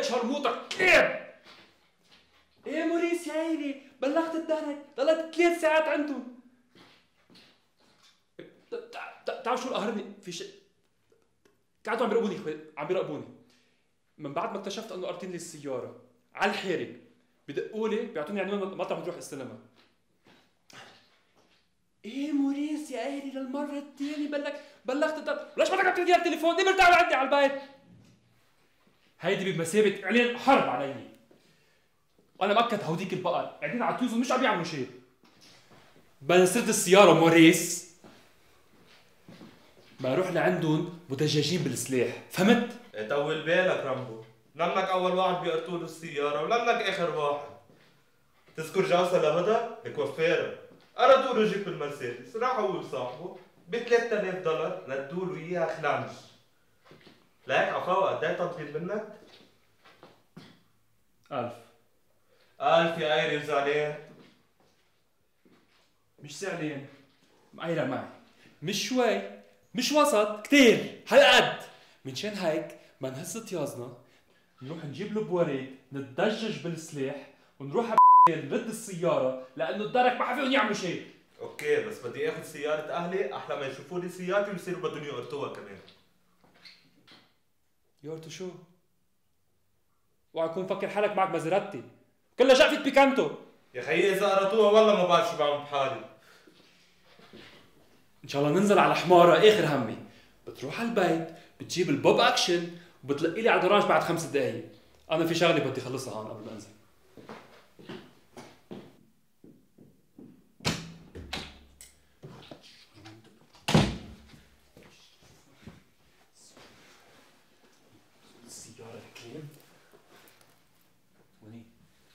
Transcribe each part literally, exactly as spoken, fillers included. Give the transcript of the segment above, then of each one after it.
شرموطك ايه؟ ايه موريس يا عيني بلغت الدرك ضلت ثلاث ساعات عندهم. تعرف شو القهرني في شيء؟ قعدوا عم يراقبوني عم يراقبوني من بعد ما اكتشفت انه قارطين لي السياره على الحارق، بدقوا لي بيعطوني عنوان مطعم نروح استلمها. ايه موريس يا اهلي للمره الثانيه بلغ بلغت الدرك. ليش ما تقعد تدير التليفون؟ دي مرتاح عندي على البيت. هيدي بمثابه اعلان حرب علي. وانا مأكد هوديك البقر قاعدين على التلفزيون مش عم يعملوا شيء. بنسرد السياره موريس بروح لعندهم مدججين بالسلاح، فهمت؟ طول بالك رامبو، لانك اول واحد بيقرطوا له السياره ولانك اخر واحد. تذكر جلسه لهدى الكوافيره قرطوا له جيب المرسيدس، راح هو وصاحبه ب ثلاثة آلاف دولار ردوا له اياها خلانش. ليك عفوا قد ايه تطلب منك؟ ألف. ألف يا قايري وزعلان؟ مش زعلان، مقايرة معي، مش شوي، مش وسط، كتير، هالقد. منشان هيك ما نهز طيازنا، نروح نجيب له بوريد، نتدجج بالسلاح، ونروح على نرد السيارة، لأنه الدرك ما حفيهم يعملوا شيء. اوكي بس بدي اخذ سيارة أهلي أحلى ما يشوفوا لي سيارتي ويصيروا بدهم يقرطوها كمان. يقرطوا شو؟ اوعى تكون مفكر حالك معك مازيراتي، كلها شقفة بيكانتو. يا خيي إذا قرطوها والله ما بعرف شو بعمل بحالي. ان شاء الله ننزل على حمارة اخر همي. بتروح على البيت بتجيب البوب اكشن وبتلقي لي على الجراج بعد خمس دقايق. انا في شغله بدي اخلصها هون قبل ما انزل. السيارة ركلين وني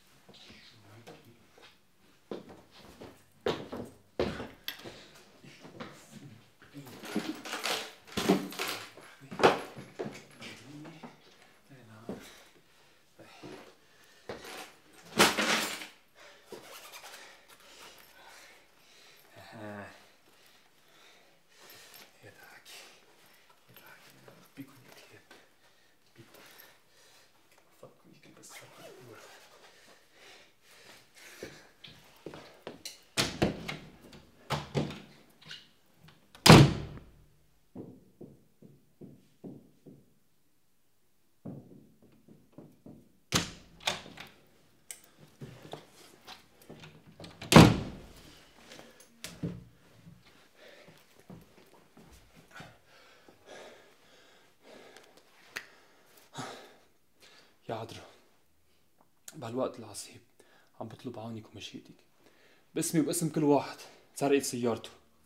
يا عذرا بهالوقت العصيب عم بطلب عونك ومشيئتك باسمي وباسم كل واحد سرقت سيارته.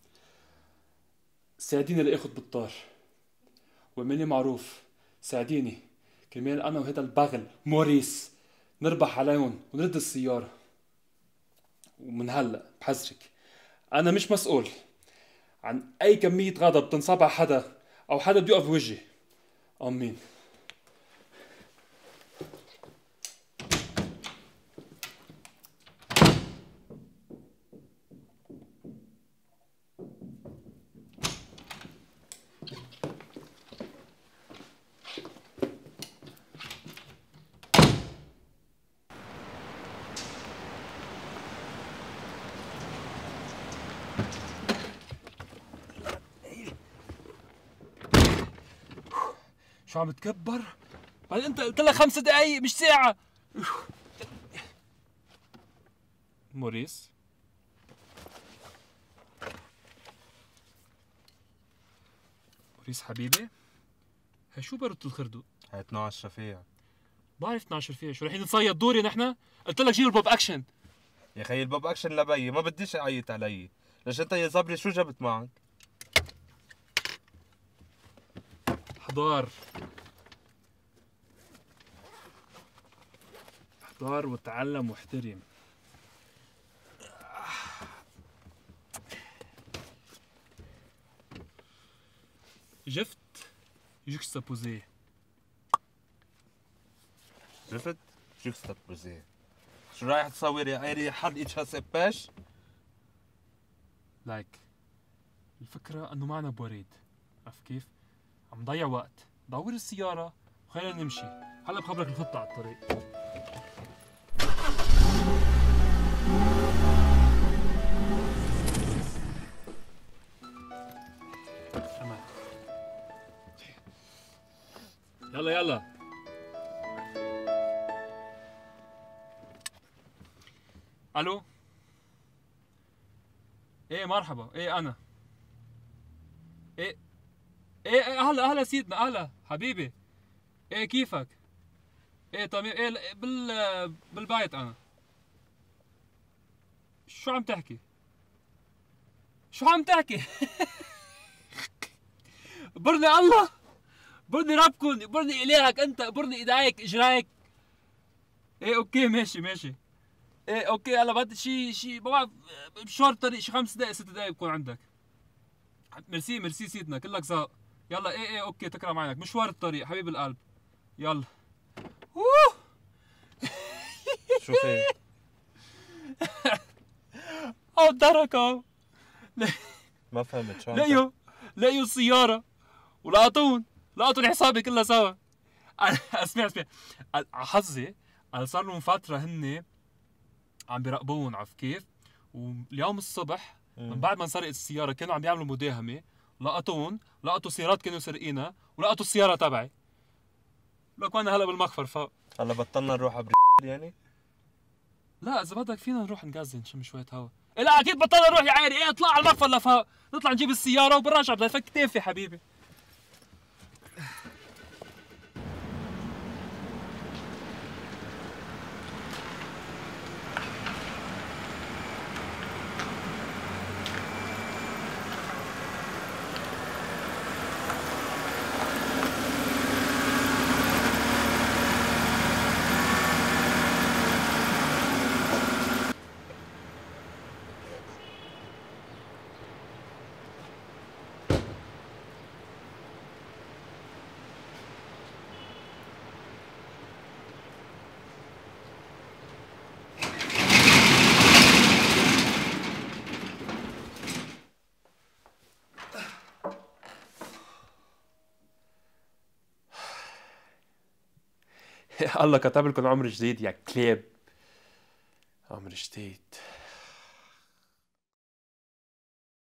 ساعديني لاخذ بالطار واعملي معروف، ساعديني كرمال انا وهذا البغل موريس نربح عليهم ونرد السيارة. ومن هلا بحذرك انا مش مسؤول عن اي كمية غضب تنصاب على حدا او حدا بده يقف بوجهي. امين. شو عم تكبر؟ بعدين انت قلت لك خمس دقايق مش ساعة. موريس موريس حبيبي، هي شو برد الخردو؟ هي اثنعش رفيع. بعرف اثنعش رفيع، شو رايحين نصيد دوري نحن؟ قلت لك جيب البوب اكشن. يا خيي البوب اكشن لبيي، ما بديش اعيط علي. ليش انت يا صبري شو جبت معك؟ احضار احضار وتعلم واحترم. جفت جوكستابوزيه. جفت جوكستابوزيه. شو رايح تصور يا قيري حد اتش اس باش؟ لايك الفكرة انه معنا بوريد، عرفت كيف؟ عم نضيع وقت، دور السيارة وخلينا نمشي. هلا بخبرك الخطة على الطريق. أمان. يلا يلا. الو. ايه مرحبا، ايه انا. ايه ايه اهلا اهلا سيدنا، اهلا حبيبي. ايه كيفك؟ ايه تمام. ايه بال بالبيت انا. شو عم تحكي؟ شو عم تحكي؟ برني الله، برني ربكن، برني الهك انت، برني ايديك اجريك. ايه اوكي ماشي ماشي. ايه اوكي هلا بدي شي شي بعرف بشور طريق شي خمس دقايق ست دقايق بكون عندك. ميرسي ميرسي سيدنا كلك ذوق. يلا ايه ايه اوكي تكرم عينك، مشوار الطريق حبيب القلب. يلا. اوه شو في؟ او تركوا. ما فهمت شو عم تحكي؟ لقيوا لقيوا السيارة ولقطون، لقطوا حسابي كلها سوا. اسمع اسمع، على حظي انا صار لهم فترة هن عم بيراقبون، عرف كيف؟ واليوم الصبح من بعد ما انسرقت السيارة كانوا عم يعملوا مداهمة، لقطون، لقطوا سيارات كانوا سارقينها، ولقطوا السيارة تبعي. لك انا هلا بالمخفر فوق. هلا بطلنا نروح على يعني؟ لا اذا بدك فينا نروح نغزل نشم شوية هوا. إيه لا اكيد بطلنا نروح يا عيني، ايه اطلع على المخفر لفوق، نطلع نجيب السيارة وبنرجع بدنا نفك كتافي حبيبي. الله كتب لكم عمر جديد يا كلاب. عمر جديد.